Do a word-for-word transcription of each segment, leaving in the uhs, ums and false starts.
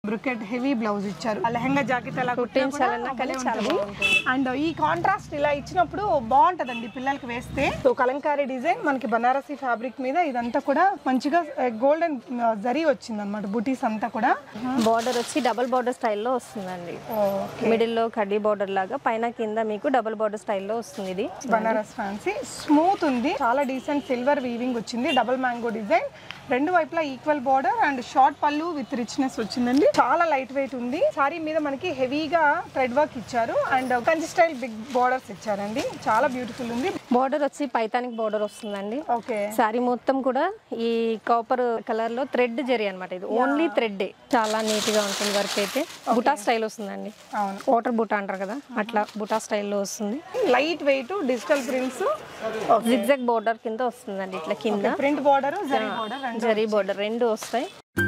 Brocade heavy blouse ఇచ్చారు. Lehenga jacket అలా and ఈ కాంట్రాస్ట్ ఇలా ఇచ్చినప్పుడు బాగుంటదండి పిల్లలకి వేస్తే. సో కలంకారీ డిజైన్ మనకి బనారసి ఫ్యాబ్రిక్ మీద ఇదంతా కూడా మంచిగా గోల్డెన్ జరీ వచ్చింది అనమాట. బుటీస్ అంతా కూడా బార్డర్ వచ్చి డబుల్ బార్డర్ స్టైల్లో వస్తుందండి. మిడిల్ లో కడ్డీ బార్డర్ లాగా, పైన కింద మీకు డబుల్ బార్డర్ స్టైల్లో వస్తుంది. ఇది బనారస్ ఫ్యాన్సీ స్మూత్ ఉంది, చాలా డీసెంట్ సిల్వర్ వీవింగ్ వచ్చింది, డబుల్ మ్యాంగో డిజైన్, రెండు వైపులా ఈక్వల్ బార్డర్ అండ్ షార్ట్ పళ్ళు విత్ రిచ్నెస్ వచ్చిందండి. చాలా లైట్ వెయిట్ ఉంది. సారీ మీద మనకి హెవీగా థ్రెడ్ వర్క్ ఇచ్చారు and Kanchi style big borders ఇచ్చారండి. చాలా బ్యూటిఫుల్ ఉంది. బార్డర్ వచ్చి పైతానిక్ బార్డర్ వస్తుందండి. ఓకే, సారీ మొత్తం కూడా ఈ కాపర్ కలర్ లో థ్రెడ్ జరీ అనమాట. ఇది ఓన్లీ థ్రెడ్. చాలా నీట్ గా ఉంటుంది వర్క్ అయితే. బుటా స్టైల్ వస్తుందండి. అవును, వాటర్ బుటా అంటారు కదా, అట్లా బుటా స్టైల్లో వస్తుంది. Light weight digital prints, zigzag border కింద వస్తుందండి. ఇట్లా కింద print border, zari border, zari border రెండు వస్తాయి.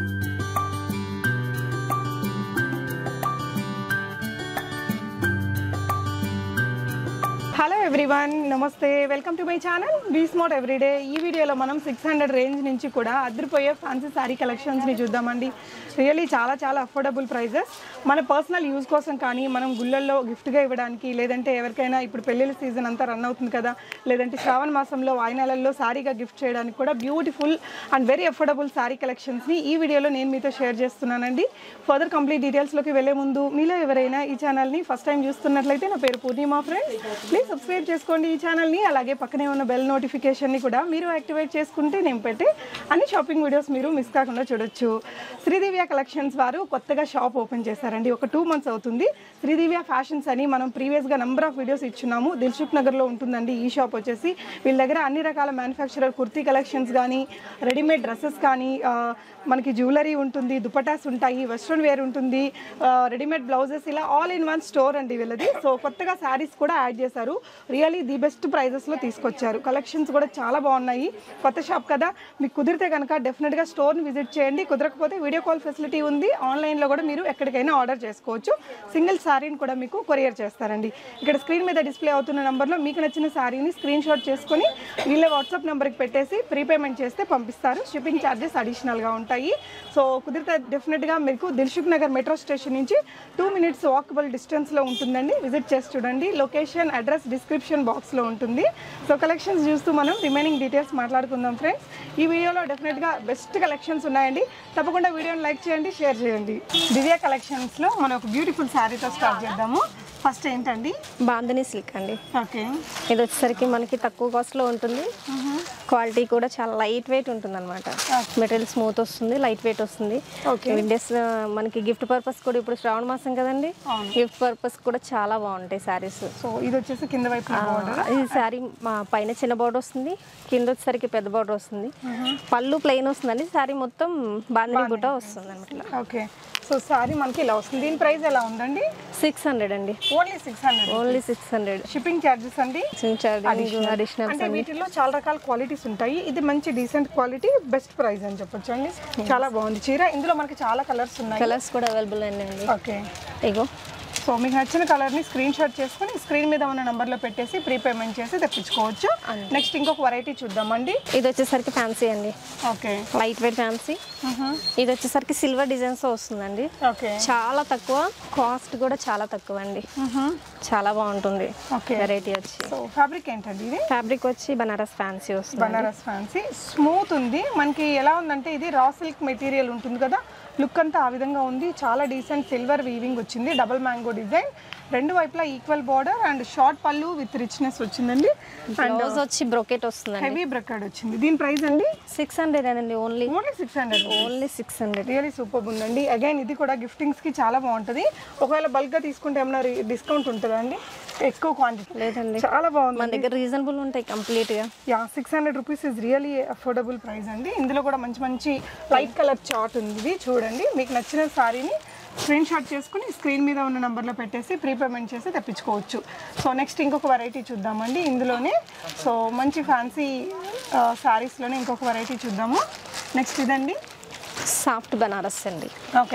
Hello everyone, namaste, welcome to my channel Be Smart Everyday. ఈ వీడియోలో మనం సిక్స్ హండ్రెడ్ రేంజ్ నుంచి కూడా అదిరిపోయే ఫ్యాన్సీ శారీ కలెక్షన్స్ని చూద్దామండి. రియల్లీ చాలా చాలా అఫోర్డబుల్ ప్రైజెస్. మన పర్సనల్ యూజ్ కోసం కానీ, మనం గుళ్ళల్లో గిఫ్ట్గా ఇవ్వడానికి, లేదంటే ఎవరికైనా ఇప్పుడు పెళ్ళిళ్ళ సీజన్ అంతా రన్ అవుతుంది కదా, లేదంటే శ్రావణ మాసంలో వాయినాలలో శారీగా గిఫ్ట్ చేయడానికి కూడా beautiful and very affordable sari కలెక్షన్స్ని ఈ వీడియోలో నేను మీతో షేర్ చేస్తున్నానండి. ఫర్దర్ కంప్లీట్ డీటెయిల్స్లోకి వెళ్ళే ముందు మీలో ఎవరైనా ఈ ఛానల్ని ఫస్ట్ టైం చూస్తున్నట్లయితే, నా పేరు పూర్ణిమా ఫ్రెండ్స్, ప్లీజ్ సబ్స్క్రైబ్ చేసుకోండి ఈ ఛానల్ని. అలాగే పక్కనే ఉన్న బెల్ నోటిఫికేషన్ని కూడా మీరు యాక్టివేట్ చేసుకుంటే నేను పెట్టే అన్ని షాపింగ్ వీడియోస్ మీరు మిస్ కాకుండా చూడొచ్చు. శ్రీదివ్య కలెక్షన్స్ వారు కొత్తగా షాప్ ఓపెన్ చేశారండి. ఒక టూ మంత్స్ అవుతుంది. శ్రీదివ్య ఫ్యాషన్స్ అని మనం ప్రీవియస్గా నెంబర్ ఆఫ్ వీడియోస్ ఇచ్చున్నాము. దిల్సుఖ్ నగర్లో ఉంటుందండి ఈ షాప్ వచ్చేసి. వీళ్ళ దగ్గర అన్ని రకాల మ్యానుఫ్యాక్చరర్ కుర్తీ కలెక్షన్స్ కానీ, రెడీమేడ్ డ్రెస్సెస్ కానీ, మనకి జ్యువెలరీ ఉంటుంది, దుపటాస్ ఉంటాయి, వెస్ట్రన్ వేర్ ఉంటుంది, రెడీమేడ్ బ్లౌజెస్, ఇలా ఆల్ ఇన్ వన్ స్టోర్ అండి వీళ్ళది. సో కొత్తగా శారీస్ కూడా యాడ్ చేశారు. రియల్లీ ది బెస్ట్ ప్రైజెస్లో తీసుకొచ్చారు. కలెక్షన్స్ కూడా చాలా బాగున్నాయి. కొత్త షాప్ కదా, మీకు కుదిరితే కనుక డెఫినెట్గా స్టోర్ని విజిట్ చేయండి. కుదరకపోతే వీడియో కాల్ ఫెసిలిటీ ఉంది. ఆన్లైన్లో కూడా మీరు ఎక్కడికైనా ఆర్డర్ చేసుకోవచ్చు. సింగిల్ శారీని కూడా మీకు కొరియర్ చేస్తారండి. ఇక్కడ స్క్రీన్ మీద డిస్ప్లే అవుతున్న నెంబర్లో మీకు నచ్చిన శారీని స్క్రీన్ షాట్ చేసుకొని వీళ్ళ వాట్సాప్ నెంబర్కి పెట్టేసి ప్రీపేమెంట్ చేస్తే పంపిస్తారు. షిప్పింగ్ ఛార్జెస్ అడిషనల్గా ఉంటాయి. సో కుదిరితే డెఫినెట్గా మీకు దిల్సుఖ్ నగర్ మెట్రో స్టేషన్ నుంచి టూ మినిట్స్ వాకబుల్ డిస్టెన్స్లో ఉంటుందండి. విజిట్ చేసి చూడండి. లొకేషన్, అడ్రస్ డిస్క్రిప్షన్ బాక్స్లో ఉంటుంది. సో కలెక్షన్స్ చూస్తూ మనం రిమైనింగ్ డీటెయిల్స్ మాట్లాడుకుందాం ఫ్రెండ్స్. ఈ వీడియోలో డెఫినెట్గా బెస్ట్ కలెక్షన్స్ ఉన్నాయండి. తప్పకుండా వీడియోని లైక్ చేయండి, షేర్ చేయండి. దివ్య కలెక్షన్స్లో మనం ఒక బ్యూటిఫుల్ శారీతో స్టార్ట్ చేద్దాము. ఫస్ట్ ఏంటండి? బాంధనీ సిల్క్ అండి. ఓకే, ఇది వచ్చేసరికి మనకి తక్కువ కాస్ట్లో ఉంటుంది. క్వాలిటీ కూడా చాలా లైట్ వెయిట్ ఉంటుంది అనమాట. మెటీరియల్ స్మూత్ వస్తుంది, లైట్ వెయిట్ వస్తుంది. విండోస్ మనకి గిఫ్ట్ పర్పస్ కూడా, ఇప్పుడు శ్రావణ మాసం కదండి, గిఫ్ట్ పర్పస్ కూడా చాలా బాగుంటాయి శారీస్. సో ఇది వచ్చేసి కింద వైపు ఈ శారీ పైన చిన్న బార్డర్ వస్తుంది, కింద వచ్చేసరికి పెద్ద బార్డర్ వస్తుంది. పళ్ళు ప్లెయిన్ వస్తుందండి. శారీ మొత్తం బాంధనీ బుట్ట వస్తుంది అనమాట. ఓకే, సో సారీ మనకి ఇలా వస్తుంది. దీని ప్రైస్ ఎలా ఉందండి? సిక్స్ హండ్రెడ్ అండి. Only six hundred only six hundred shipping charges అండి. అడిషనల్ అంటే వీటిలో చాలా రకాల క్వాలిటీస్ ఉంటాయి. ఇది మంచి డీసెంట్ క్వాలిటీ, బెస్ట్ ప్రైస్ అని చెప్పొచ్చు అండి. చాలా బాగుంది చీర. ఇందులో మనకి చాలా కలర్స్ ఉన్నాయి. కలర్స్ కూడా అవైలబుల్ అండి. ఓకే, ఇగో. సో మీకు నచ్చిన కలర్ని స్క్రీన్ షాట్ చేసుకుని స్క్రీన్ మీద ఉన్న నెంబర్లో పెట్టేసి ప్రీపేమెంట్ చేసి తెప్పించుకోవచ్చు. నెక్స్ట్ ఇంకొక వెరైటీ చూద్దామండి. ఇది వచ్చేసరికి ఫ్యాన్సీ అండి. Okay, light weight fancy. ఇది వచ్చేసరికి సిల్వర్ డిజైన్స్ వస్తుందండి. ఓకే, చాలా తక్కువ కాస్ట్ కూడా చాలా తక్కువ అండి. చాలా బాగుంటుంది వెరైటీ వచ్చి. సో ఫ్యాబ్రిక్ ఏంటండి ఇది? ఫ్యాబ్రిక్ వచ్చి బనారస్ ఫ్యాన్సీ వస్తుంది. బనారస్ ఫ్యాన్సీ స్మూత్ ఉంది. మనకి ఎలా ఉందంటే ఇది రా సిల్క్ మెటీరియల్ ఉంటుంది కదా, లుక్ అంతా ఆ విధంగా ఉంది. చాలా డీసెంట్ సిల్వర్ వీవింగ్ వచ్చింది, డబుల్ మ్యాంగో డిజైన్, రెండు వైపులా ఈక్వల్ బార్డర్ అండ్ షార్ట్ పళ్ళు విత్ రిచ్నెస్ వచ్చిందండి. బ్లౌజ్ వచ్చి బ్రోకెట్ వస్తుంది, హెవీ బ్రొకెట్ వచ్చింది. దీని ప్రైస్ అండి సిక్స్ హండ్రెడ్ అండి. Only only six hundred only six hundred really super ఉందండి. అగైన్ ఇది కూడా గిఫ్టింగ్స్ కి చాలా బాగుంటుంది. ఒకవేళ బల్క్ గా తీసుకుంటే ఏమైనా డిస్కౌంట్ ఉంటుందా అండి? ఎక్కువ క్వాంటిటీ లేదండి, చాలా బాగుంది. మన దగ్గర రీజనబుల్ ఉంటాయి కంప్లీట్ గా. Yeah, six hundred rupees is really affordable price అండి. ఇందులో కూడా మంచి మంచి లైట్ కలర్ చార్ట్ ఉంది చూడండి. మీకు నచ్చిన సారీని స్క్రీన్ షాట్ చేసుకుని స్క్రీన్ మీద ఉన్న నెంబర్లో పెట్టేసి ప్రీపేమెంట్ చేసి తెప్పించుకోవచ్చు. సో నెక్స్ట్ ఇంకొక వెరైటీ చూద్దామండి ఇందులోనే. సో మంచి ఫ్యాన్సీ శారీస్లోనే ఇంకొక వెరైటీ చూద్దాము. నెక్స్ట్ ఇదండి సాఫ్ట్ బనారస్ అండి. ఓకే,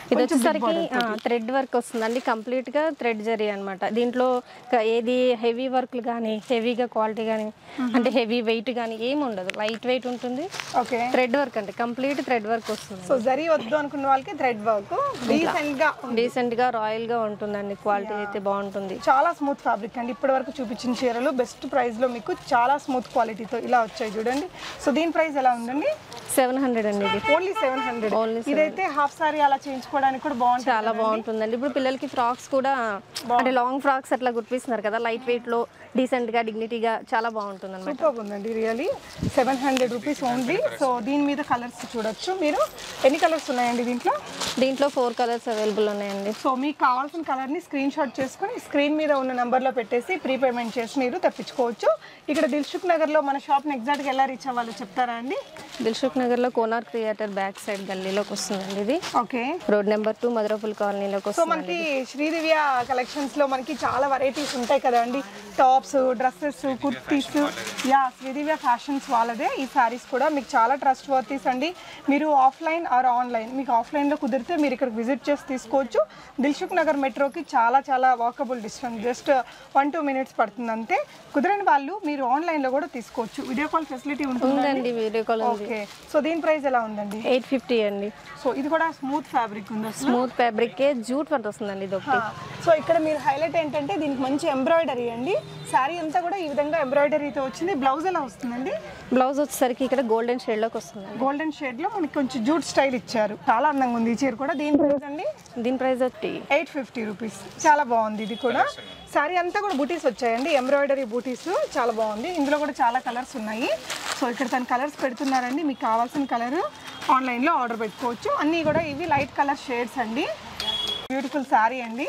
ఇది వచ్చేసరికి థ్రెడ్ వర్క్ వస్తుందండి, కంప్లీట్ గా థ్రెడ్ జరీ అన్నమాట. దీంట్లో క- ఏది హెవీ వర్క్లు కానీ హెవీగా క్వాలిటీ కానీ అంటే హెవీ వెయిట్ కానీ ఏమి ఉండదు, లైట్ వెయిట్ ఉంటుంది. ఓకే, థ్రెడ్ వర్క్ అంటే కంప్లీట్ థ్రెడ్ వర్క్ వస్తుంది. సో జరీ వద్దు అనుకున్న వాళ్ళకి థ్రెడ్ వర్క్ డీసెంట్ గా డీసెంట్ గా రాయల్ గా ఉంటుందండి, క్వాలిటీ అయితే బాగుంటుంది. చాలా స్మూత్ ఫ్యాబ్రిక్ అండి. ఇప్పటి వరకు చూపించిన చీరలు బెస్ట్ ప్రైస్ లో మీకు చాలా స్మూత్ క్వాలిటీతో ఇలా వచ్చాయి చూడండి. సో దీని ప్రైస్ ఎలా ఉందండి? సెవెన్ హండ్రెడ్ అండి ఇది. Only seven hundred. Only ఇదైతే హాఫ్ సారీ అలా చేయించుకోవడానికి కూడా బాగుంటుంది. చాలా బాగుంటుందండి. ఇప్పుడు పిల్లలకి ఫ్రాక్స్ కూడా అంటే లాంగ్ ఫ్రాక్స్ అట్లా గుర్తిస్తున్నారు కదా, లైట్ వెయిట్ లో డీసెంట్ గా డిగ్నిటీగా చాలా బాగుంటుంది అనమాట. సూపర్ ఉందండి really. Seven hundred rupees only. So దీని మీద కలర్స్ చూడొచ్చు మీరు. ఎన్ని కలర్స్ ఉన్నాయండి దీంట్లో? దీంట్లో ఫోర్ కలర్స్ అవైలబుల్ ఉన్నాయండి. సో మీకు కావాల్సిన కలర్ ని స్క్రీన్ షాట్ చేసుకుని స్క్రీన్ మీద ఉన్న నంబర్ లో పెట్టేసి ప్రీ పేమెంట్ చేసి మీరు తెప్పించుకోవచ్చు. ఇక్కడ దిల్సుఖ్ నగర్ లో మన షాప్ ని ఎగ్జాక్ట్ గా ఎలా రీచ్ అవ్వాలో చెప్తారా అండి? దిల్సుఖ్ నగర్ లో కోనార్ థియేటర్ బ్యాక్ సైడ్ గల్లీలోకి వస్తుందండి ఇది. Okay, road number two Madhurapul కాలనీలోకి సో వస్తుంది. మనకి శ్రీదివ్య కలెక్షన్స్ లో మనకి చాలా వెరైటీస్ ఉంటాయి కదా అండి, tops, dresses, kurtis. Yeah, Sridivya Fashions వాళ్ళదే ఈ సారీస్ కూడా. మీకు చాలా ట్రస్ట్ వర్తీస్ అండి. మీరు ఆఫ్లైన్ ఆర్ ఆన్లైన్, మీకు ఆఫ్లైన్ లో కుదిరితే మీరు ఇక్కడికి విజిట్ చేసి తీసుకోవచ్చు. దిల్సుఖ్ నగర్ మెట్రోకి చాలా చాలా walkable distance, just one two minutes పడుతుంది అంతే. కుదరని వాళ్ళు మీరు ఆన్లైన్ లో కూడా తీసుకోవచ్చు. వీడియో కాల్ ఫెసిలిటీ ఉంటుందండి. ఉందండి వీడియో కాల్ ఉంది. ఓకే, సో దీని ప్రైస్ ఎలా ఉందండి? ఎయిట్ ఫిఫ్టీ అండి. సో ఇది కూడా స్మూత్ ఫ్యాబ్రిక్ ఉంది అసలు. స్మూత్ ఫ్యాబ్రిక్ జూట్ వర్క్ వస్తుందండి ఇది ఒకటి. సో ఇక్కడ మీరు హైలైట్ ఏంటంటే దీనికి మంచి ఎంబ్రాయిడరీ అండి. శారీ అంతా కూడా ఈ విధంగా ఎంబ్రాయిడరీతో వచ్చింది. బ్లౌజ్ ఎలా వస్తుందండి? బ్లౌజ్ వచ్చేసరికి ఇక్కడ గోల్డెన్ షేడ్ లోకి వస్తుంది. గోల్డెన్ షేడ్ లో మనకి కొంచెం జూట్ స్టైల్ ఇచ్చారు. చాలా అందంగా ఉంది ఈ చీర కూడా. దీని ప్రైస్ అండి? దీని ప్రైస్ వచ్చి ఎయిట్ ఫిఫ్టీ రూపీస్. చాలా బాగుంది ఇది కూడా. శారీ అంతా కూడా బూటీస్ వచ్చాయండి, ఎంబ్రాయిడరీ బూటీస్. చాలా బాగుంది. ఇందులో కూడా చాలా కలర్స్ ఉన్నాయి. సో ఇక్కడ తన కలర్స్ పెడుతున్నారండి. మీకు కావాల్సిన కలర్ ఆన్లైన్లో ఆర్డర్ పెట్టుకోవచ్చు. అన్నీ కూడా ఇవి లైట్ కలర్ షేడ్స్ అండి. బ్యూటిఫుల్ శారీ అండి.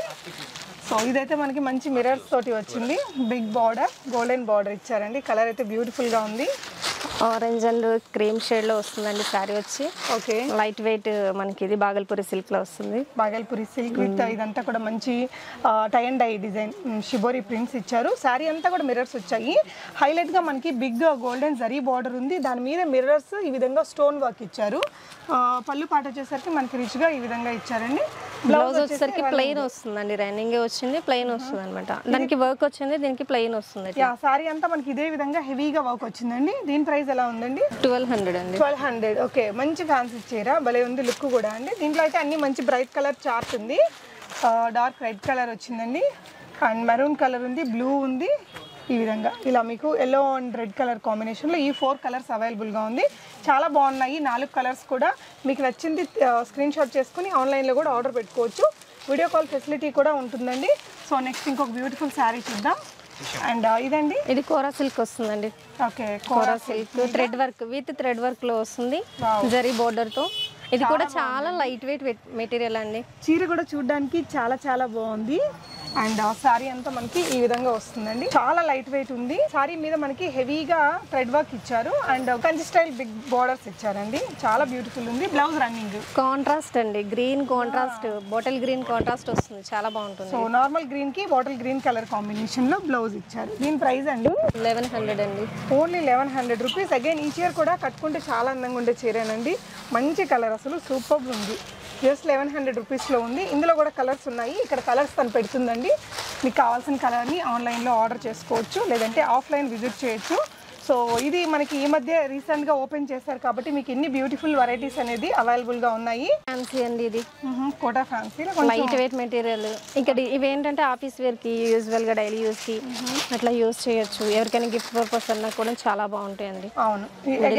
సో ఇదైతే మనకి మంచి మిరర్స్ తోటి వచ్చింది. బిగ్ బార్డర్, గోల్డెన్ బార్డర్ ఇచ్చారండి. కలర్ అయితే బ్యూటిఫుల్గా ఉంది. ఆరెంజ్ అండ్ క్రీమ్ షేడ్ లో వస్తుందండి శారీ వచ్చి. ఓకే, లైట్ వెయిట్ మనకి ఇది బాగల్పూరి సిల్క్ లో వస్తుంది. బాగల్పూరి సిల్క్ విత్ ఇదంతా కూడా మంచి tie and dye design shibori prints ఇచ్చారు. శారీ అంతా కూడా మిర్రర్స్ వచ్చాయి. హైలైట్ గా మనకి బిగ్ గోల్డెన్ జరీ బార్డర్ ఉంది. దాని మీద మిర్రర్స్ ఈ విధంగా స్టోన్ వర్క్ ఇచ్చారు. పళ్ళు పాట వచ్చేసరికి మనకి రిచ్ గా ఈ విధంగా ఇచ్చారండి. బ్లౌజ్ వచ్చేసరికి ప్లెయిన్ వస్తుందండి, రన్నింగ్ వచ్చింది ప్లెయిన్ వస్తుంది అనమాట. దానికి వర్క్ వచ్చింది, దీనికి ప్లెయిన్ వస్తుంది. శారీ అంతా మనకి ఇదే విధంగా హెవీగా వర్క్ వచ్చిందండి. దీని ప్రైస్ ఎలా ఉందండి? ట్వెల్వ్ హండ్రెడ్ అండి. ట్వెల్వ్ హండ్రెడ్ ఓకే, మంచి ఫ్యాన్సీ చీర, భలే ఉంది లుక్ కూడా అండి. దీంట్లో అయితే అన్ని మంచి బ్రైట్ కలర్ చార్ట్ ఉంది. డార్క్ రెడ్ కలర్ వచ్చిందండి, అండ్ మెరూన్ కలర్ ఉంది, బ్లూ ఉంది. ఈ విధంగా ఇలా మీకు ఎల్లో అండ్ రెడ్ కలర్ కాంబినేషన్లో ఈ ఫోర్ కలర్స్ అవైలబుల్గా ఉంది. చాలా బాగున్నాయి నాలుగు కలర్స్ కూడా. మీకు నచ్చింది స్క్రీన్ షాట్ చేసుకుని ఆన్లైన్లో కూడా ఆర్డర్ పెట్టుకోవచ్చు. వీడియో కాల్ ఫెసిలిటీ కూడా ఉంటుందండి. సో నెక్స్ట్ ఇంకొక బ్యూటిఫుల్ శారీ చూద్దాం. అండ్ ఇదండి, ఇది కోరా సిల్క్ వస్తుందండి. Okay, Kora silk thread work with thread work లో వస్తుంది, జరీ బోర్డర్ తో. ఇది కూడా చాలా లైట్ వెయిట్ మెటీరియల్ అండి. చీర కూడా చూడడానికి చాలా చాలా బాగుంది. అండ్ సారీ అంతా మనకి ఈ విధంగా వస్తుందండి. చాలా లైట్ వెయిట్ ఉంది. సారీ మీద మనకి హెవీగా థ్రెడ్ వర్క్ ఇచ్చారు and Kanchi style big borders ఇచ్చారండి. చాలా బ్యూటిఫుల్ ఉంది. బ్లౌజ్ రన్నింగ్ కాంట్రాస్ట్ అండి, green contrast, bottle green contrast వస్తుంది, చాలా బాగుంటుంది. సో నార్మల్ గ్రీన్ కి బాటిల్ గ్రీన్ కలర్ కాంబినేషన్ లో బ్లౌజ్ ఇచ్చారు. దీని ప్రైస్ అండి లెవెన్ హండ్రెడ్ అండి. Only eleven hundred rupees. Again ఈ చీర కూడా కట్టుకుంటే చాలా అందంగా ఉండే చీరేనండి. మంచి కలర్, అసలు సూపర్ ఉంది. జస్ట్ లెవెన్ హండ్రెడ్ రూపీస్లో ఉంది. ఇందులో కూడా కలర్స్ ఉన్నాయి. ఇక్కడ కలర్స్ తను పెడుతుందండి. మీకు కావాల్సిన కలర్ని ఆన్లైన్లో ఆర్డర్ చేసుకోవచ్చు, లేదంటే ఆఫ్లైన్ విజిట్ చేయొచ్చు. సో ఇది మనకి ఈ మధ్య రీసెంట్గా ఓపెన్ చేశారు కాబట్టి మీకు ఎన్ని బ్యూటిఫుల్ వెరైటీస్ అనేది అవైలబుల్గా ఉన్నాయి. ఫ్యాన్సీ అండి ఇది, Kota fancy light weight material. ఇక్కడ ఇవి ఏంటంటే ఆఫీస్ వేర్కి, యూజువల్గా డైలీ యూస్కి అట్లా యూజ్ చేయొచ్చు. ఎవరికైనా గిఫ్ట్ పర్పస్ అన్నా కూడా చాలా బాగుంటాయండి. అవును,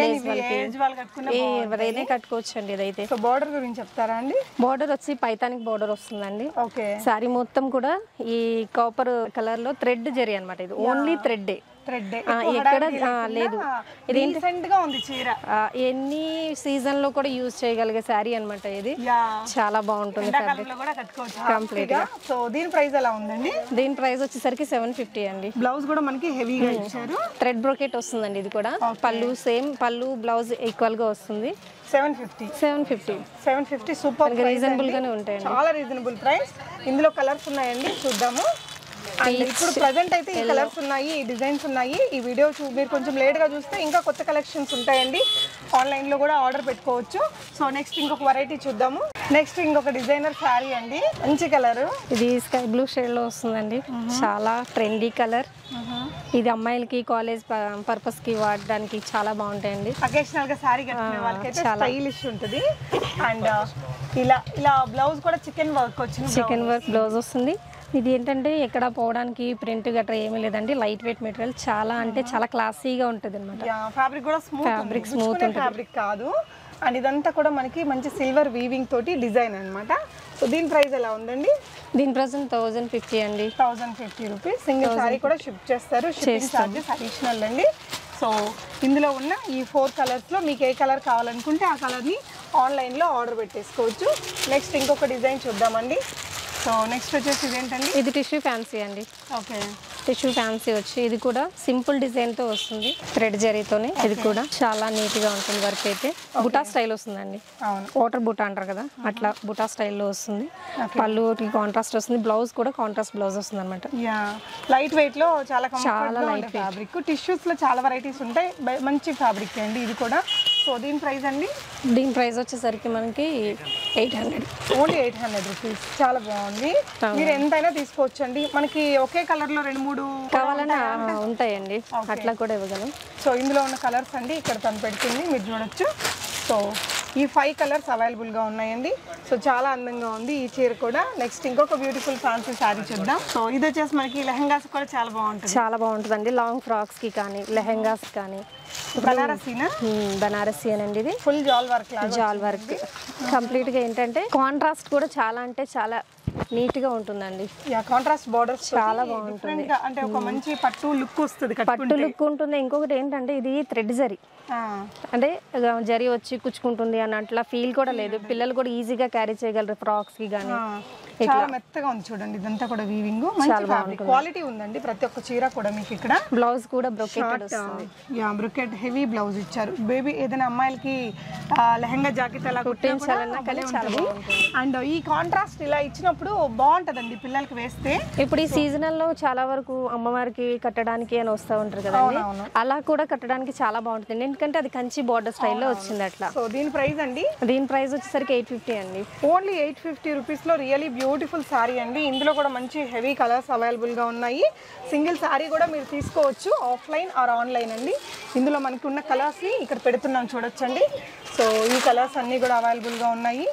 ఎవరైనా కట్టుకోవచ్చు అండి. ఇదైతే సో బార్డర్ గురించి చెప్తారా అండి? బార్డర్ వచ్చి పైతానిక్ బార్డర్ వస్తుందండి. ఓకే, సారీ మొత్తం కూడా ఈ కాపర్ కలర్ లో థ్రెడ్ జరీ అనమాట. ఇది ఓన్లీ థ్రెడ్ థ్రెడ్ ఎక్కడ లేదు. ఇది రీసెంట్ గా ఉంది చీర. ఎన్ని సీజన్ లో కూడా యూజ్ చేయగలిగే శారీ అనమాట. ఇది చాలా బాగుంటుంది కంప్లీట్ గా. సో దీని ప్రైస్ ఎలా ఉందండి? దీని ప్రైస్ వచ్చేసరికి సెవెన్ ఫిఫ్టీ అండి. బ్లౌజ్ కూడా మనకి హెవీగా ఇచ్చారు. థ్రెడ్ బ్రోకెట్ వస్తుందండి. ఇది కూడా పళ్ళు సేమ్, పళ్ళు బ్లౌజ్ ఈక్వల్ గా వస్తుంది. Seven fifty seven fifty seven fifty super reasonable గానే ఉంటాయండి. చాలా రీజనబుల్ ప్రైస్. ఇందులో కలర్స్ ఉన్నాయండి, చూద్దాము. అండ్ ఇప్పుడు ప్రజెంట్ అయితే ఈ కలర్స్ ఉన్నాయి, ఈ డిజైన్స్ ఉన్నాయి. ఈ వీడియో చూ మీరు కొంచెం లేట్గా చూస్తే ఇంకా కొత్త కలెక్షన్స్ ఉంటాయండి. ఆన్లైన్లో కూడా ఆర్డర్ పెట్టుకోవచ్చు. సో నెక్స్ట్ ఇంకొక వెరైటీ చూద్దాము. నెక్స్ట్ ఇంకొక డిజైనర్ శారీ అండి, మంచి కలర్. ఇది స్కై బ్లూ షేడ్లో వస్తుందండి, చాలా ట్రెండీ కలర్. ఇది అమ్మాయిలకి కాలేజ్ పర్పస్కి వాడడానికి చాలా బాగుంటాయండి. అకేషనల్ గా శారీ కట్టుకునే వాళ్ళకైతే స్టైలిష్ ఉంటుంది. అండ్ ఇలా ఇలా బ్లౌజ్ కూడా చికెన్ వర్క్ వచ్చింది, చికెన్ వర్క్ బ్లౌజ్ వస్తుంది. ఇది ఏంటంటే ఎక్కడ పోవడానికి ప్రింట్ గట్రా ఏమీ లేదండి, లైట్ వెయిట్ మెటీరియల్, చాలా అంటే చాలా క్లాసీగా ఉంటుంది అనమాట. ఫ్యాబ్రిక్ కూడా స్మూత్, ఫ్యాబ్రిక్ స్మూత్ ఫ్యాబ్రిక్ కాదు. అండ్ ఇదంతా కూడా మనకి మంచి సిల్వర్ వీవింగ్ తోటి డిజైన్ అనమాట. సో దీని ప్రైస్ ఎలా ఉందండి? దీని ప్రైస్ థౌజండ్ ఫిఫ్టీ అండి. Thousand fifty rupees. Single sari కూడా షిప్ చేస్తారు, షిప్పింగ్ ఛార్జెస్ అడిషనల్ అండి. సో ఇందులో ఉన్న ఈ ఫోర్ కలర్స్లో మీకు ఏ కలర్ కావాలనుకుంటే ఆ కలర్ని ఆన్లైన్లో ఆర్డర్ పెట్టేసుకోవచ్చు. నెక్స్ట్ ఇంకొక డిజైన్ చూద్దామండి. సో నెక్స్ట్ వచ్చేసి ఇదేంటండి? ఇది టిష్యూ ఫ్యాన్సీ అండి. ఓకే, టిష్యూ ఫ్యాన్సీ వచ్చి ఇది కూడా సింపుల్ డిజైన్తో వస్తుంది, థ్రెడ్ జరీతోనే. ఇది కూడా చాలా నీట్గా ఉంటుంది. వర్క్ అయితే బుటా స్టైల్ వస్తుందండి. అవును, వాటర్ బుటా అంటారు కదా, అట్లా బుటా స్టైల్లో వస్తుంది. పళ్ళు కాంట్రాస్ట్ వస్తుంది, బ్లౌజ్ కూడా కాంట్రాస్ట్ బ్లౌజ్ వస్తుంది అనమాట. యా, లైట్ వెయిట్ లో చాలా చాలా లైట్ ఫ్యాబ్రిక్. టిష్యూస్ లో చాలా వెరైటీస్ ఉంటాయి, మంచి ఫ్యాబ్రిక్ అండి ఇది కూడా. సో దీని ప్రైస్ అండి? దీని ప్రైస్ వచ్చేసరికి మనకి eight hundred only eight hundred rupees. చాలా బాగుంది, మీరు ఎంతైనా తీసుకోవచ్చు అండి. మనకి ఒకే కలర్ లో రెండు మూడు కావాలన్నా ఉంటాయండి, అట్లా కూడా ఇవ్వగలం. సో ఇందులో ఉన్న కలర్స్ అండి ఇక్కడ తను పెడుతుంది, మీరు చూడొచ్చు. సో ఈ ఫైవ్ కలర్స్ అవైలబుల్గా ఉన్నాయండి. సో చాలా అందంగా ఉంది ఈ చీర కూడా. నెక్స్ట్ ఇంకొక బ్యూటిఫుల్ ఫ్యాన్సీ శారీ చూద్దాం. సో ఇది వచ్చేసి మనకి లెహంగాస్ కూడా చాలా బాగుంటుంది, చాలా బాగుంటుందండి. లాంగ్ ఫ్రాక్స్కి కానీ లెహంగాస్ కానీ. బనారసీనా? బనారసీ అనండి, ఇది ఫుల్ జాల్ వర్క్. జాల్ వర్క్ కంప్లీట్గా ఏంటంటే కాంట్రాస్ట్ కూడా చాలా అంటే చాలా నీట్ గా ఉంటుందండి. యా, కాంట్రాస్ట్ బోర్డర్స్ చాలా బాగుంటుంది, అంటే ఒక మంచి పట్టు లుక్ వస్తుంది, పట్టు లుక్ ఉంటుంది. ఇంకొకటి ఏంటంటే ఇది థ్రెడ్ జరీ, అంటే జరీ వచ్చి కుచ్చుకుంటుంది అని అట్లా ఫీల్ కూడా లేదు. పిల్లలు కూడా ఈజీగా క్యారీ చేయగలరు ఫ్రాక్స్ కి కానీ. చాలా మెత్తగా ఉంది చూడండి, ఇదంతా కూడా వీవింగ్, మంచి క్వాలిటీ ఉందండి ప్రతి ఒక్క చీర కూడా. మీకు ఇక్కడ బ్లౌజ్ కూడా బ్రొకెట్ వస్తుంది. యా, బ్రొకెట్ హెవీ బ్లౌజ్ ఇచ్చారు. బేబీ ఏదైనా అమ్మాయిలకి లెహంగా జాకెట్ అలా కుట్టించాలన్నా కానీ చాలా బాగుంటుంది. అండ్ ఈ కాంట్రాస్ట్ ఇలా ఇచ్చినప్పుడు బాగుంటదండి పిల్లలకి వేస్తే. ఇప్పుడు ఈ సీజనల్ లో చాలా వరకు అమ్మవారికి కట్టడానికి అని వస్తూ ఉంటారు కదండి, అలా కూడా కట్టడానికి చాలా బాగుంటుంది. ఎందుకంటే అది కంచి బోర్డర్ స్టైల్లో వచ్చింది అట్లా. సో దీని ప్రైస్ అండి? దీని ప్రైస్ వచ్చేసరికి ఎయిట్ ఫిఫ్టీ అండి. ఓన్లీ ఎయిట్ ఫిఫ్టీ రూపీస్ లో రియలీ బ్యూటిఫుల్ శారీ అండి. ఇందులో కూడా మంచి హెవీ కలర్స్ అవైలబుల్ గా ఉన్నాయి. సింగిల్ శారీ కూడా మీరు తీసుకోవచ్చు, ఆఫ్లైన్ ఆర్ ఆన్లైన్ అండి. ఇందులో మనకి ఉన్న కలర్స్ ని ఇక్కడ పెడుతున్నాం చూడొచ్చండి. సో ఈ కలర్స్ అన్ని కూడా అవైలబుల్ గా ఉన్నాయి.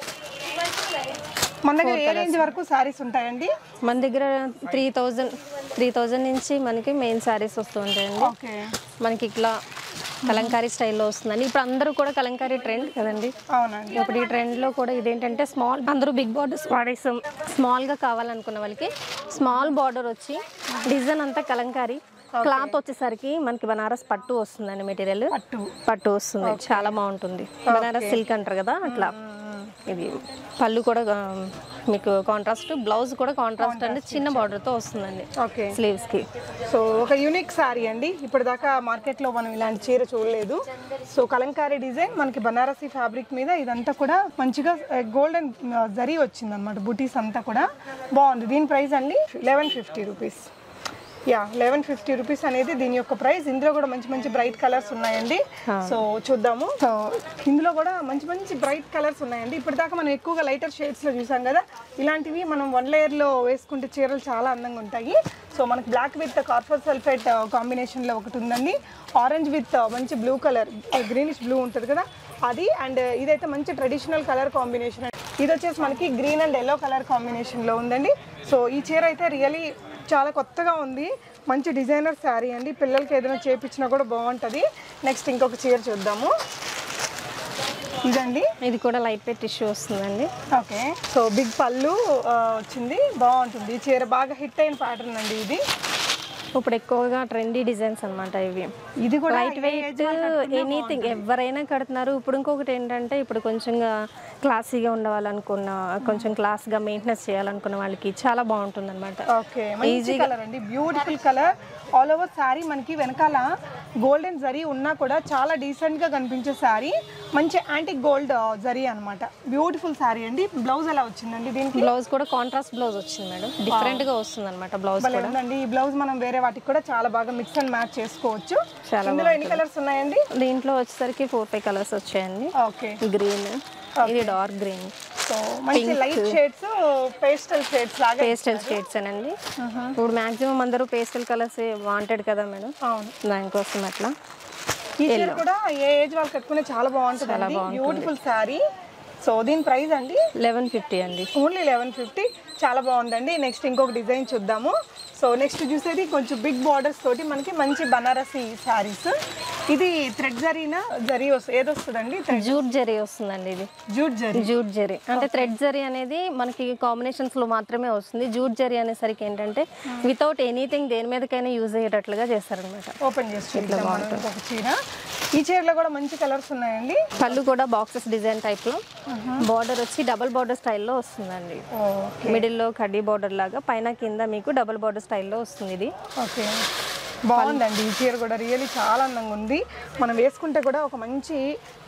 మన దగ్గర ఏ రేంజ్ వరకు శారీస్ ఉంటాయండి? మన దగ్గర త్రీ థౌజండ్ త్రీ థౌజండ్ నుంచి మనకి మెయిన్ శారీస్ వస్తూ ఉంటాయండి. ఓకే, మనకి ఇట్లా కలంకారీ స్టైల్లో వస్తుందండి. ఇప్పుడు అందరూ కూడా కలంకారీ ట్రెండ్ కదండి. అవునండి, ఇప్పుడు ఈ ట్రెండ్లో కూడా ఇదేంటంటే స్మాల్, అందరూ బిగ్ బార్డర్స్ వాడేసాం. స్మాల్గా కావాలనుకున్న వాళ్ళకి స్మాల్ బార్డర్ వచ్చి డిజైన్ అంతా కలంకారీ. క్లాత్ వచ్చేసరికి మనకి బనారస్ పట్టు వస్తుందండి, మెటీరియల్ పట్టు పట్టు వస్తుంది, చాలా బాగుంటుంది. బనారస్ సిల్క్ అంటారు కదా అట్లా. ఇది పళ్ళు కూడా మీకు కాంట్రాస్ట్, బ్లౌజ్ కూడా కాంట్రాస్ట్ అండి, చిన్న బార్డర్తో వస్తుందండి ఓకే స్లీవ్స్కి. సో ఒక యూనిక్ శారీ అండి, ఇప్పటిదాకా మార్కెట్లో మనం ఇలాంటి చీర చూడలేదు. సో కలంకారీ డిజైన్ మనకి బనారసీ ఫ్యాబ్రిక్ మీద ఇదంతా కూడా మంచిగా గోల్డెన్ జరీ వచ్చింది అనమాట, బుటీస్ అంతా కూడా బాగుంది. దీని ప్రైస్ అండి eleven fifty rupees. Yeah, eleven fifty rupees అనేది దీని యొక్క ప్రైస్. ఇందులో కూడా మంచి మంచి బ్రైట్ కలర్స్ ఉన్నాయండి. సో చూద్దాము. సో ఇందులో కూడా మంచి మంచి బ్రైట్ కలర్స్ ఉన్నాయండి. ఇప్పటిదాకా మనం ఎక్కువగా లైటర్ షేడ్స్లో చూసాం కదా, ఇలాంటివి మనం వన్ లేయర్లో వేసుకుంటే చీరలు చాలా అందంగా ఉంటాయి. సో మనకి బ్లాక్ విత్ కార్ఫర్ సల్ఫేట్ కాంబినేషన్లో ఒకటి ఉందండి, ఆరెంజ్ విత్ మంచి బ్లూ కలర్, గ్రీనిష్ బ్లూ ఉంటుంది కదా అది. అండ్ ఇదైతే మంచి ట్రెడిషనల్ కలర్ కాంబినేషన్. ఇది వచ్చేసి మనకి గ్రీన్ అండ్ ఎల్లో కలర్ కాంబినేషన్లో ఉందండి. సో ఈ చీర అయితే రియలీ చాలా కొత్తగా ఉంది, మంచి డిజైనర్ శారీ అండి. పిల్లలకి ఏదైనా చేపించినా కూడా బాగుంటుంది. నెక్స్ట్ ఇంకొక చీర చూద్దాము. ఇదండి, ఇది కూడా లైట్ వెయిట్ టిష్యూ వస్తుందండి. ఓకే, సో బిగ్ పళ్ళు వచ్చింది, బాగుంటుంది. ఈ చీర బాగా హిట్ అయిన ప్యాటర్న్ అండి ఇది. ఇప్పుడు ఎక్కువగా ట్రెండీ డిజైన్స్ అనమాట ఇవి. ఇది కూడా లైట్ వెయిట్, ఎనీథింగ్ ఎవరైనా కడుతున్నారు. ఇప్పుడు ఇంకొకటి ఏంటంటే ఇప్పుడు కొంచెం క్లాసీగా ఉండవాలనుకున్న, కొంచెం క్లాస్గా మెయింటెనెన్స్ చేయాలనుకున్న వాళ్ళకి చాలా బాగుంటుంది అనమాట. ఓకే, మంచి కలర్ అండి, beautiful colour. All over sari మనకి వెనకాల గోల్డెన్ జరీ ఉన్నా కూడా చాలా డీసెంట్గా కనిపించే శారీ, మంచి యాంటిక్ గోల్డ్ జరీ అనమాట. బ్యూటిఫుల్ శారీ అండి. బ్లౌజ్ ఎలా వచ్చిందండి దీనికి? బ్లౌజ్ కూడా కాంట్రాస్ట్ బ్లౌజ్ వచ్చింది మేడం, డిఫరెంట్ గా వస్తుంది అనమాట బ్లౌజ్ కూడా. ఉందండి ఈ బ్లౌజ్ మనం వేరే వాటికి కూడా చాలా బాగా మిక్స్ అండ్ మ్యాచ్ చేసుకోవచ్చు. ఇందులో ఎన్ని కలర్స్ ఉన్నాయండి? దీంట్లో వచ్చేసరికి ఫోర్ ఫైవ్ కలర్స్ వచ్చాయండి. ఓకే, గ్రీన్, ఇది డార్క్ గ్రీన్, సో మంచి లైట్ షేడ్స్, పేస్టల్ షేడ్స్ లాగా. పేస్టల్ షేడ్స్ అండి. ఇప్పుడు మాక్సిమం అందరూ పేస్టల్ కలర్స్ వాంటెడ్ కదా మేడం, అవును, దానికోసం అట్లా. ఈ చీర కూడా ఏ ఏజ్ వాళ్ళు కట్టుకునే చాలా బాగుంటుంది. బ్యూటిఫుల్ శారీ. సో దీని ప్రైస్ అండి లెవెన్ ఫిఫ్టీ అండి, ఓన్లీ లెవెన్ ఫిఫ్టీ. చాలా బాగుందండి. నెక్స్ట్ ఇంకొక డిజైన్ చూద్దాము. సో నెక్స్ట్ చూసేది కొంచెం బిగ్ బార్డర్స్ తోటి మనకి మంచి బనారసి శారీస్. ఇది థ్రెడ్ జరీనా జరీ వస్తుంది, ఏది వస్తుందండి? జూట్ జరీ వస్తుందండి. ఇది జూట్ జరీ. జూట్ జరీ అంటే థ్రెడ్ జరీ అనేది మనకి కాంబినేషన్స్ లో మాత్రమే వస్తుంది. జూట్ జరీ అనేసరికి ఏంటంటే వితౌట్ ఎనీథింగ్ దేని మీదకైనా యూజ్ అయ్యేటట్లుగా చేస్తారనమాట. ఓపెన్ చేసి ఒక చీర. ఈ చీరలో కూడా మంచి కలర్స్ ఉన్నాయండి. పళ్ళు కూడా బాక్సెస్ డిజైన్ టైప్ లో, బార్డర్ వచ్చి డబుల్ బార్డర్ స్టైల్లో వస్తుందండి. మిడిల్ లో కడ్డీ బార్డర్ లాగా, పైన కింద మీకు డబుల్ బార్డర్ స్టైల్లో వస్తుంది ఇది. ఓకే, బాగుందండి. ఈ చీర కూడా రియల్లీ చాలా అందంగా ఉంది. మనం వేసుకుంటే కూడా ఒక మంచి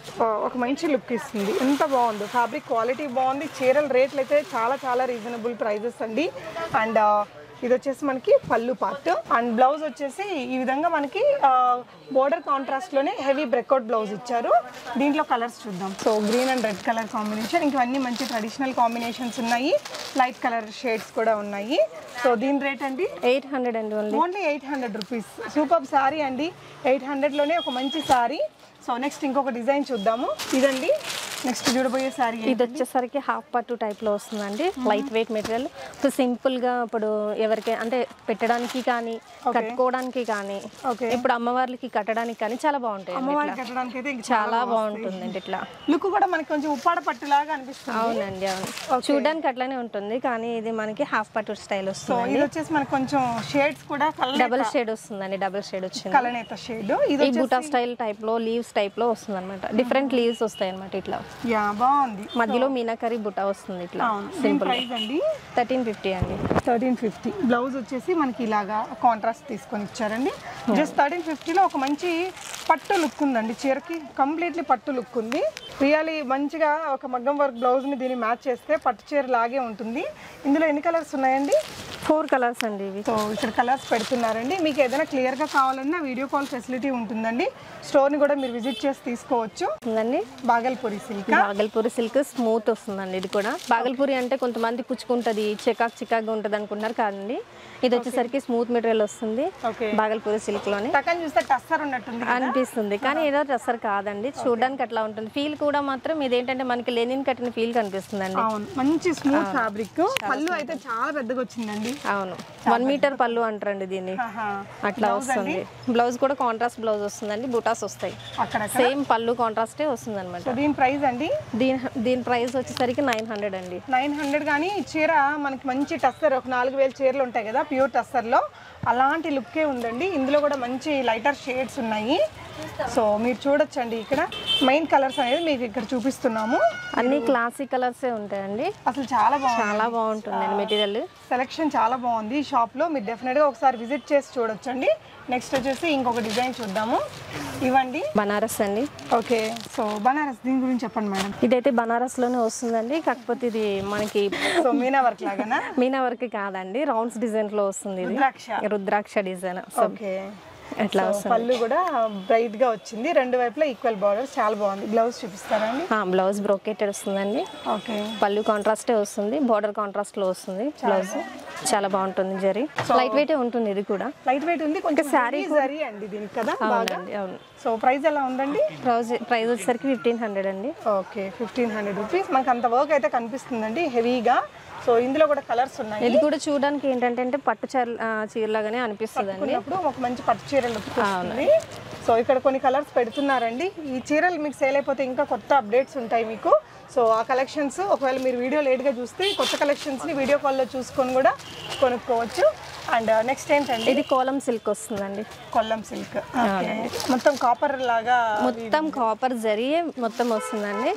ఒక మంచి లుక్ ఇస్తుంది. ఎంత బాగుందో, ఫ్యాబ్రిక్ క్వాలిటీ బాగుంది. చీరల రేట్లు అయితే చాలా చాలా రీజనబుల్ ప్రైజెస్ అండి. అండ్ ఇది వచ్చేసి మనకి పళ్ళు పార్ట్. అండ్ బ్లౌజ్ వచ్చేసి ఈ విధంగా మనకి బోర్డర్ కాంట్రాస్ట్ లోనే హెవీ బ్రెక్అవుట్ బ్లౌజ్ ఇచ్చారు. దీంట్లో కలర్స్ చూద్దాం. So green and red colour combination, ఇంకన్నీ మంచి ట్రెడిషనల్ కాంబినేషన్స్ ఉన్నాయి. లైట్ కలర్ షేడ్స్ కూడా ఉన్నాయి. సో దీని రేట్ అండి ఎయిట్ హండ్రెడ్ అండి, only eight hundred rupees. Super sari అండి. ఎయిట్ హండ్రెడ్ లోనే ఒక మంచి శారీ. సో నెక్స్ట్ ఇంకొక డిజైన్ చూద్దాము. ఇదండి నెక్స్ట్ చూడబోయే శారీ. ఇది వచ్చేసరికి హాఫ్ పట్టు టైప్ లో వస్తుందండి. Light weight material. ఇప్పుడు సింపుల్ గా ఇప్పుడు ఎవరికి అంటే పెట్టడానికి కానీ కట్టుకోవడానికి కానీ, ఇప్పుడు అమ్మవార్లకి కట్టడానికి కానీ చాలా బాగుంటాయి. అమ్మవారికి కట్టడానికి అయితే చాలా బాగుంటుందండి. ఇట్లా లుక్ కూడా మనకి కొంచెం ఉప్పాడ పట్టు లాగా అనిపిస్తుంది. అవునండి, అవును. చూడడానికి అట్లానే ఉంటుంది కానీ ఇది మనకి హాఫ్ పట్టు స్టైల్ వస్తుంది. ఇది వచ్చేసి మనకి కొంచెం షేడ్స్ కూడా డబుల్ షేడ్ వస్తుందండి. డబుల్ షేడ్ వచ్చింది, కలనేత షేడ్. ఇది బూటా స్టైల్ టైప్ లో, లీవ్స్ టైప్ లో వస్తుంది అనమాట. డిఫరెంట్ లీవ్స్ వస్తాయి అనమాట. ఇట్లా యా బాగుంది. మధ్యలో మీనాకరీ బుట్ట వస్తుంది. ఇట్లా సింపుల్. అండి థర్టీన్ ఫిఫ్టీ అండి. Thirteen fifty. బ్లౌజ్ వచ్చేసి మనకి ఇలాగా కాంట్రాస్ట్ తీసుకొని ఇచ్చారండి. జస్ట్ థర్టీన్ ఫిఫ్టీలో ఒక మంచి పట్టు లుక్ ఉందండి చీరకి. కంప్లీట్లీ పట్టు లుక్ ఉంది. రియల్లీ మంచిగా ఒక మగ్గం వర్క్ బ్లౌజ్ని దీన్ని మ్యాచ్ చేస్తే పట్టు చీర లాగే ఉంటుంది. ఇందులో ఎన్ని కలర్స్ ఉన్నాయండి? ఫోర్ కలర్స్ అండి ఇవి. సో ఇక్కడ కలర్స్ పెడుతున్నారండి. మీకు ఏదైనా క్లియర్గా కావాలన్నా వీడియో కాల్ ఫెసిలిటీ ఉంటుందండి. స్టోర్ని కూడా మీరు విజిట్ చేసి తీసుకోవచ్చు. Bhagalpuri silk. Bhagalpuri silk smooth వస్తుందండి. ఇది కూడా బాగల్పూరి అంటే కొంతమంది కుచ్చుకుంటది, చికాక్ చికాక్ ఉంటుంది అనుకుంటున్నారు కాదండి. ఇది వచ్చేసరికి స్మూత్ మెటీరియల్ వస్తుంది. బాగల్పూరి సిల్క్ లోనే చూస్తే టస్సర్ ఉన్నట్టుంది అనిపిస్తుంది కానీ ఏదో టస్సర్ కాదండి. చూడడానికి అట్లా ఉంటుంది. ఫీల్ కూడా మాత్రం ఇదేంటంటే మనకి లెనిన్ కట్టిన ఫీల్ కనిపిస్తుంది అండి. మంచి స్మూత్ ఫ్యాబ్రిక్. పళ్ళు అయితే చాలా పెద్దగా వచ్చిందండి. అవును, వన్ మీటర్ పళ్ళు అంటారండి దీన్ని. అట్లా వస్తుంది. బ్లౌజ్ కూడా కాంట్రాస్ట్ బ్లౌజ్ వస్తుందండి. బూటాస్ వస్తాయి. సేమ్ పళ్ళు కాంట్రాస్టే వస్తుంది అనమాట. దీని ప్రైస్ అండి? దీని దీని ప్రైస్ వచ్చేసరికి నైన్ హండ్రెడ్ అండి. నైన్ హండ్రెడ్ కానీ చీర మనకి మంచి టస్సర్, ఒక నాలుగు వేల చీరలు ఉంటాయి కదా ప్యూర్ టస్సర్లో, అలాంటి లుక్కే ఉందండి. ఇందులో కూడా మంచి లైటర్ షేడ్స్ ఉన్నాయి. సో మీరు చూడొచ్చండి. ఇక్కడ మెయిన్ కలర్స్ అనేది మీకు ఇక్కడ చూపిస్తున్నాము. అన్ని క్లాసిక్ కలర్సే ఉంటాయండి. అసలు చాలా బాగుంది, చాలా బాగుంటుందండి మెటీరియల్. సెలెక్షన్ చాలా బాగుంది షాప్లో. మీరు డెఫినెట్గా ఒకసారి విజిట్ చేసి చూడొచ్చండి. నెక్స్ట్ వచ్చేసి ఇంకొక డిజైన్ చూద్దాము. ఇవ్వండి బనారస్ అండి. ఓకే, సో బనారస్ దీని గురించి చెప్పండి మేడం. ఇదైతే బనారస్ లోనే వస్తుందండి. కాకపోతే ఇది మనకి సో మీనా వర్క్ లాగానా? మీనా వర్క్ కాదండి, రౌండ్స్ డిజైన్ లో వస్తుంది. ఇది రుద్రాక్ష డిజైన్. ఓకే, ఎట్లా పళ్ళు కూడా బ్రైట్ గా వచ్చింది. రెండు వైపులా ఈక్వల్ బార్డర్స్, చాలా బాగుంది. బ్లౌజ్ చూపిస్తారండి? బ్లౌజ్ బ్రోకెటెడ్ వస్తుందండి. ఓకే, పళ్ళు కాంట్రాస్టే వస్తుంది, బార్డర్ కాంట్రాస్ట్ లో వస్తుంది. బ్లౌజ్ చాలా బాగుంటుంది. జరీ లైట్ వెయిట్ ఉంటుంది. ఇది కూడా లైట్ వెయిట్ ఉంది. కొంచెం సారీ జరీ అండి దీనికి కదా. అవునండి, అవును. సో ప్రైస్ ఎలా ఉందండి? ప్రైస్ ప్రైస్ వచ్చేసరికి ఫిఫ్టీన్ హండ్రెడ్ అండి. Okay, fifteen hundred rupees. మనకు అంత వర్క్ అయితే కనిపిస్తుందండి హెవీగా. సో ఇందులో కూడా కలర్స్ ఉన్నాయి. ఇది కూడా చూడడానికి ఏంటంటే అంటే పట్టు చీర చీరలాగానే అనిపిస్తుంది అండి. ఒక మంచి పట్టు చీర లుక్ వస్తుంది. సో ఇక్కడ కొన్ని కలర్స్ పెడుతున్నారండి. ఈ చీరలు మీకు సేల్ అయిపోతే ఇంకా కొత్త అప్డేట్స్ ఉంటాయి మీకు. సో ఆ కలెక్షన్స్ ఒకవేళ మీరు వీడియో లేట్గా చూస్తే కొత్త కలెక్షన్స్ని వీడియో కాల్లో చూసుకొని కూడా కొనుక్కోవచ్చు. అండ్ నెక్స్ట్ ఏంటండి? ఇది కోలం సిల్క్ వస్తుందండి. కొల్లం సిల్క్ మొత్తం కాపర్ లాగా, మొత్తం కాపర్ జరీ మొత్తం వస్తుందండి.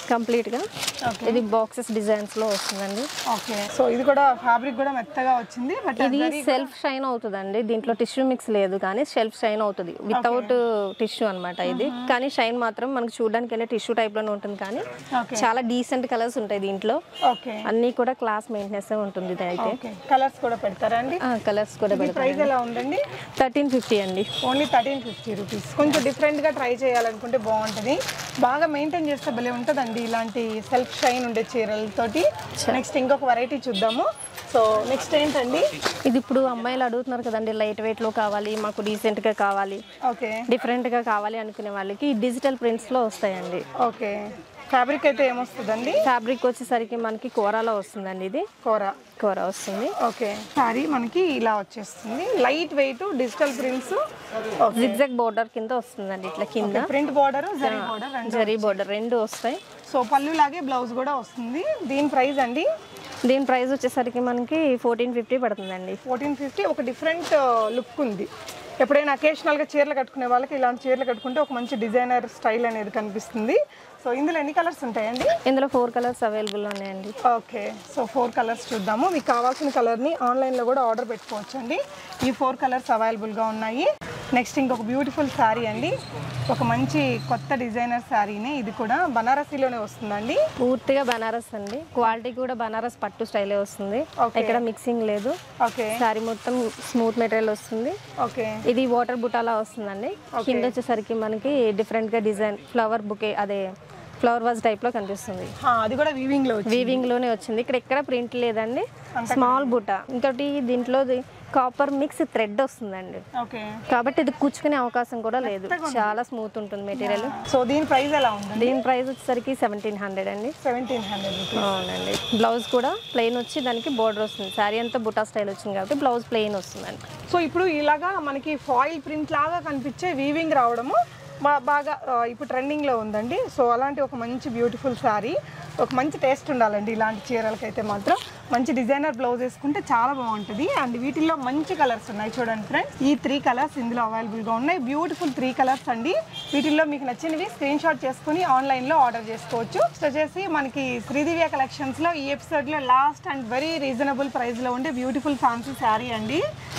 కంప్లీట్ గా ఇది బాక్సెస్ డిజైన్స్ లో వస్తుందండి. ఓకే, సో ఇది కూడా ఫ్యాబ్రిక్ కూడా మెత్తగా వచ్చింది. బట్ ఇది సెల్ఫ్ షైన్ అవుతుందండి, దీంట్లో టిష్యూ మిక్స్ లేదు కానీ సెల్ఫ్ షైన్ అవుతుంది వితౌట్ టిష్యూ అన్నమాట ఇది. కానీ షైన్ మాత్రం మనకు చూడడానికి అయితే టిష్యూ టైప్ లోనే ఉంటుంది కానీ చాలా డీసెంట్ కలర్స్ ఉంటాయి దీంట్లో. ఓకే, అన్ని కూడా క్లాస్ మెయింటెనెన్స్ ఉంటుంది ఇది అయితే. కలర్స్ కూడా పెడతారా అండి? కలర్స్ కూడా పెడతారు. ప్రైస్ ఎలా ఉందండి? థర్టీన్ ఫిఫ్టీ అండి. Only thirteen fifty rupees. కొంచెం డిఫరెంట్గా ట్రై చేయాలనుకుంటే బాగుంటుంది, బాగా మెయింటైన్ చేస్తే భలే ఉంటుందండి ఇలాంటి సెల్ఫ్ షైన్ ఉండే చీరలతోటి. నెక్స్ట్ ఇంకొక వెరైటీ చూద్దాము. సో నెక్స్ట్ ఏంటండి? ఇది ఇప్పుడు అమ్మాయిలు అడుగుతున్నారు కదండి, లైట్ వెయిట్ లో కావాలి మాకు, డీసెంట్ గా కావాలి, ఓకే డిఫరెంట్ గా కావాలి అనుకునే వాళ్ళకి డిజిటల్ ప్రింట్స్ లో వస్తాయండి. ఓకే, ఫ్యాబ్రిక్ అయితే ఏమొస్తుందండి? ఫ్యాబ్రిక్ వచ్చేసరికి మనకి కోరాలో వస్తుందండి, ఇది కోరా కోరా వస్తుంది. ఓకే, సారీ మనకి ఇలా వచ్చేస్తుంది, light weight digital prints, zigzag border కింద వస్తుందండి, ఇట్లా కింద print border, zari border, zari border రెండు వస్తాయి. సో పళ్ళు లాగే బ్లౌజ్ కూడా వస్తుంది. దీని ప్రైస్ అండి? దీని ప్రైస్ వచ్చేసరికి మనకి ఫోర్టీన్ ఫిఫ్టీ పడుతుందండి. Fourteen fifty. ఒక డిఫరెంట్ లుక్ ఉంది. ఎప్పుడైనా అకేషనల్గా చీరలు కట్టుకునే వాళ్ళకి ఇలాంటి చీరలు కట్టుకుంటే ఒక మంచి డిజైనర్ స్టైల్ అనేది కనిపిస్తుంది. సో ఇందులో ఎన్ని కలర్స్ ఉంటాయండి? ఇందులో ఫోర్ కలర్స్ అవైలబుల్ ఉన్నాయండి. ఓకే, సో ఫోర్ కలర్స్ చూద్దాము. మీకు కావాల్సిన కలర్ని ఆన్లైన్లో కూడా ఆర్డర్ పెట్టుకోవచ్చు అండి. ఈ ఫోర్ కలర్స్ అవైలబుల్గా ఉన్నాయి. నెక్స్ట్ ఇంకొక బ్యూటిఫుల్ శారీ అండి, ఒక మంచి కొత్త డిజైనర్ శారీనే. ఇది కూడా బనారసీలోనే వస్తుందండి. పూర్తిగా బనారస్ అండి, క్వాలిటీ కూడా బనారస్ పట్టు స్టైలే వస్తుంది, ఎక్కడ మిక్సింగ్ లేదు. ఓకే, శారీ మొత్తం స్మూత్ మెటీరియల్ వస్తుంది. ఓకే, ఇది వాటర్ బుటాలా వస్తుందండి. కింద వచ్చేసరికి మనకి డిఫరెంట్ గా డిజైన్ ఫ్లవర్ బుకే, అదే ఫ్లవర్ వాజ్ టైప్ లో కనిపిస్తుంది. అది కూడా వీవింగ్ లో వీవింగ్ లోనే వచ్చింది. ఇక్కడ ఎక్కడ ప్రింట్ లేదండి, స్మాల్ బుటా. ఇంకోటి దీంట్లో కాపర్ మిక్స్ థ్రెడ్ వస్తుందండి, ఓకే, కాబట్టి ఇది కూర్చుకునే అవకాశం కూడా లేదు, చాలా స్మూత్ ఉంటుంది మెటీరియల్. సో దీని ప్రైస్ ఎలా ఉంది? దీని ప్రైస్ వచ్చేసరికి సెవెంటీన్ హండ్రెడ్ అండి. సెవెంటీన్ హండ్రెడ్ అవునండి. బ్లౌజ్ కూడా ప్లెయిన్ వచ్చి దానికి బోర్డర్ వస్తుంది. శారీ అంతా బుటా స్టైల్ వచ్చింది కాబట్టి బ్లౌజ్ ప్లెయిన్ వస్తుందండి. సో ఇప్పుడు ఇలాగా మనకి ఫాయిల్ ప్రింట్ లాగా కనిపించే వీవింగ్ రావడము బా బాగా ఇప్పుడు ట్రెండింగ్లో ఉందండి. సో అలాంటి ఒక మంచి బ్యూటిఫుల్ శారీ, ఒక మంచి టేస్ట్ ఉండాలండి ఇలాంటి చీరలకైతే మాత్రం. మంచి డిజైనర్ బ్లౌజ్ వేసుకుంటే చాలా బాగుంటుంది. అండ్ వీటిల్లో మంచి కలర్స్ ఉన్నాయి చూడండి ఫ్రెండ్స్. ఈ త్రీ కలర్స్ ఇందులో అవైలబుల్గా ఉన్నాయి. బ్యూటిఫుల్ త్రీ కలర్స్ అండి. వీటిల్లో మీకు నచ్చినవి స్క్రీన్ షాట్ చేసుకుని ఆన్లైన్లో ఆర్డర్ చేసుకోవచ్చు. నెక్స్ట్ వచ్చేసి మనకి శ్రీదివ్య కలెక్షన్స్లో ఈ ఎపిసోడ్లో లాస్ట్ అండ్ వెరీ రీజనబుల్ ప్రైస్లో ఉండే బ్యూటిఫుల్ ఫ్యాన్సీ శారీ అండి.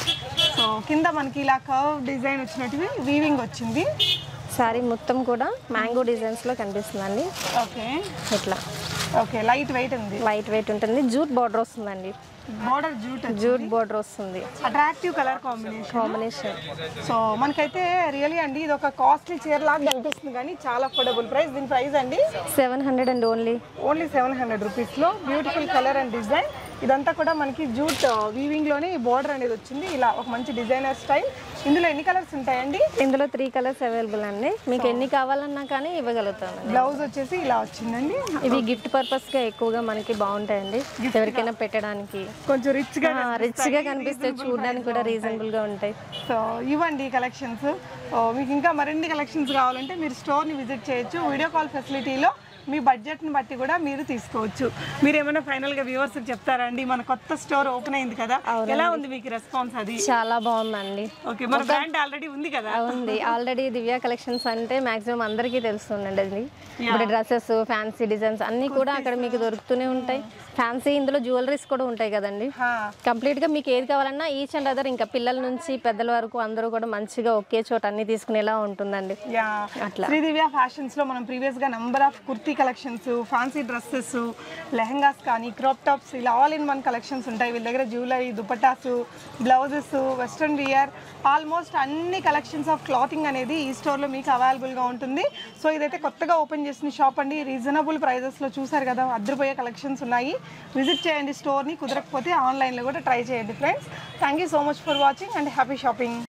సో కింద మనకి ఇలా కర్వ్ డిజైన్ వచ్చినట్టువి వీవింగ్ వచ్చింది. శారీ మొత్తం కూడా మ్యాంగో డిజైన్స్ లో కనిపిస్తుందండి. ఓకే, ఇట్లా ఓకే, లైట్ వెయిట్ ఉంది, లైట్ వెయిట్ ఉంటుంది. జూట్ బార్డర్ వస్తుందండి, బోర్డర్ జూట్ జూట్ బార్డర్ వస్తుంది. Attractive colour combination combination so మనకైతే రియలీ అండి ఇది ఒక కాస్ట్లీ చీర లాగా కనిపిస్తుంది కానీ చాలా అఫోర్డబుల్ ప్రైస్. దీని ప్రైస్ అండి seven hundred and only only seven hundred రూపీస్లో బ్యూటిఫుల్ కలర్ అండ్ డిజైన్. ఇదంతా కూడా మనకి జూట్ వీవింగ్లోనే బోర్డర్ అనేది వచ్చింది. ఇలా ఒక మంచి డిజైనర్ స్టైల్. ఇందులో ఎన్ని కలర్స్ ఉంటాయండి? ఇందులో త్రీ కలర్స్ అవైలబుల్ అండి. మీకు ఎన్ని కావాలన్నా కానీ ఇవ్వగలుగుతాం. బ్లౌజ్ వచ్చేసి ఇలా వచ్చిందండి. ఇవి గిఫ్ట్ పర్పస్ గా ఎక్కువగా మనకి బాగుంటాయండి, ఎవరికైనా పెట్టడానికి. కొంచెం రిచ్ గా రిచ్ గా కనిపిస్తే చూడడానికి కూడా రీజనబుల్ గా ఉంటాయి. సో ఇవ్వండి కలెక్షన్స్. మీకు ఇంకా మరిన్ని కలెక్షన్స్ కావాలంటే మీరు స్టోర్ని విజిట్ చేయొచ్చు. వీడియో కాల్ ఫెసిలిటీలో మీ బడ్జెట్ని బట్టి కూడా మీరు తీసుకోవచ్చు. మీరు ఏమైనా ఫైనల్గా వ్యూవర్స్కి చెప్తారా అండి? మన కొత్త స్టోర్ ఓపెన్ అయింది కదా, ఎలా ఉంది మీకు రెస్పాన్స్? అది చాలా బాగుందండి. ఓకే, మన బ్రాండ్ ఆల్రెడీ ఉంది కదా? ఉంది, ఆల్రెడీ దివ్య కలెక్షన్స్ అంటే మాక్సిమం అందరికీ తెలుస్తుందండి. అది ఇప్పుడు డ్రెస్సెస్, ఫ్యాన్సీ డిజైన్స్ అన్నీ కూడా అక్కడ మీకు దొరుకుతూనే ఉంటాయి. ఫ్యాన్సీ ఇందులో జ్యువెలరీస్ కూడా ఉంటాయి కదండి. కంప్లీట్ గా మీకు ఏది కావాలన్నా ఈచ్ అండ్ అదర్, ఇంకా పిల్లల నుంచి పెద్దల వరకు అందరూ కూడా మంచిగా ఒకే చోట అన్ని తీసుకునేలా ఉంటుందండి. అట్లా శ్రీదివ్య ఫ్యాషన్స్ లో మనం ప్రీవియస్ గా number of kurti collections, fancy dresses, lehengas కానీ క్రాప్ టాప్స్ ఇలా ఆల్ ఇన్ వన్ కలెక్షన్స్ ఉంటాయి. వీళ్ళ దగ్గర jewellery, dupattas, blouses, western wear, almost అన్ని కలెక్షన్స్ ఆఫ్ క్లాతింగ్ అనేది ఈ స్టోర్లో మీకు అవైలబుల్గా ఉంటుంది. సో ఇదైతే కొత్తగా ఓపెన్ చేసిన షాప్ అండి. రీజనబుల్ ప్రైజెస్లో చూసారు కదా, అద్దరిపోయే కలెక్షన్స్ ఉన్నాయి. విజిట్ చేయండి స్టోర్ని, కుదరకపోతే ఆన్లైన్లో కూడా ట్రై చేయండి friends. Thank you so much for watching and happy shopping.